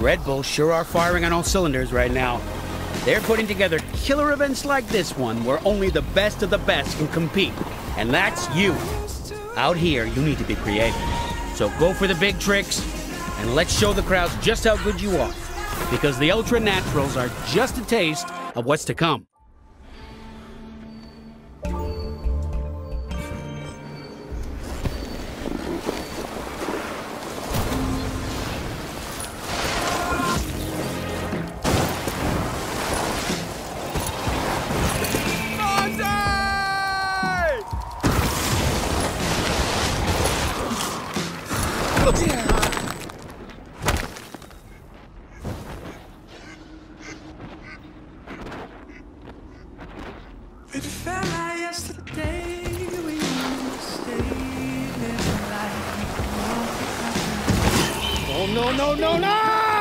Red Bull sure are firing on all cylinders right now. They're putting together killer events like this one where only the best of the best can compete. And that's you. Out here, you need to be creative. So go for the big tricks, and let's show the crowds just how good you are. Because the Ultra Naturals are just a taste of what's to come. It felt like yesterday we stayed living life. Oh, no!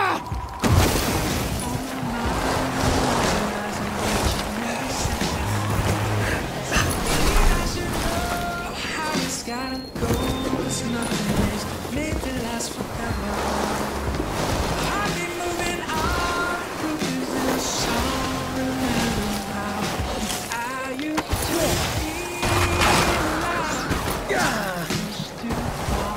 How it's gotta go, it's nothing is made to last forever. I'll be moving on, cruising in a song, remembering how I used to feel like I used to fall.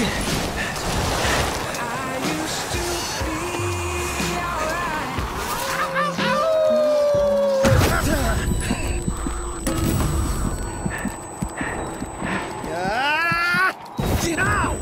I used to be alright. Ow!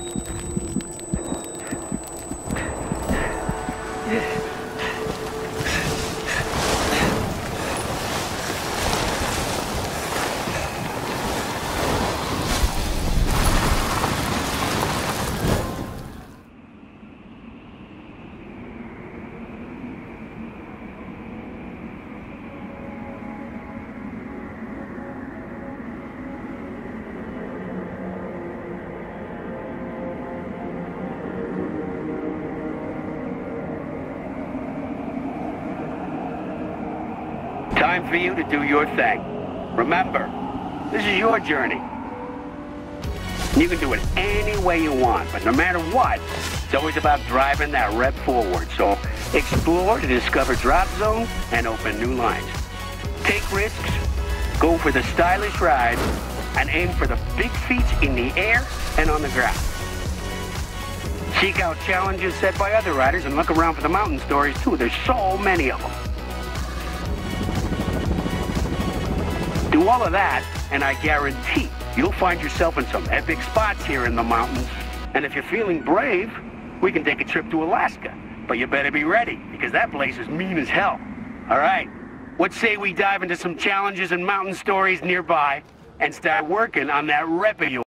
Time for you to do your thing. Remember, this is your journey. You can do it any way you want, but no matter what, it's always about driving that rep forward. So explore to discover drop zones and open new lines. Take risks, go for the stylish ride, and aim for the big feats in the air and on the ground. Seek out challenges set by other riders and look around for the mountain stories too. There's so many of them. Do all of that, and I guarantee you'll find yourself in some epic spots here in the mountains. And if you're feeling brave, we can take a trip to Alaska. But you better be ready, because that place is mean as hell. All right, what say we dive into some challenges and mountain stories nearby and start working on that rep of yours?